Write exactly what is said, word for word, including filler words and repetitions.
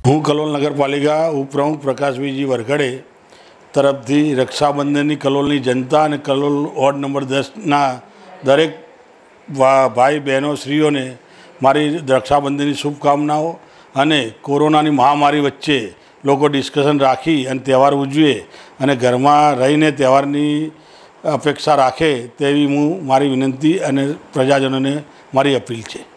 હું કલોલ નગરપાલિકા ઉપપ્રમુખ પ્રકાશભાઈજી વરઘડે તરફથી રક્ષાબંધનની કલોલની જનતા અને કલોલ વોર્ડ નંબર દસના દરેક ભાઈ બહેનો શ્રીઓને મારી રક્ષાબંધનની શુભકામનાઓ અને કોરોનાની મહામારી વચ્ચે લોકો ડિસ્કશન રાખી અને તહેવાર ઉજવે અને ઘરમાં રહીને તહેવારની અપેક્ષા રાખે તેવી હું મારી વિનંતી અને પ્રજાજનોને મારી અપીલ છે।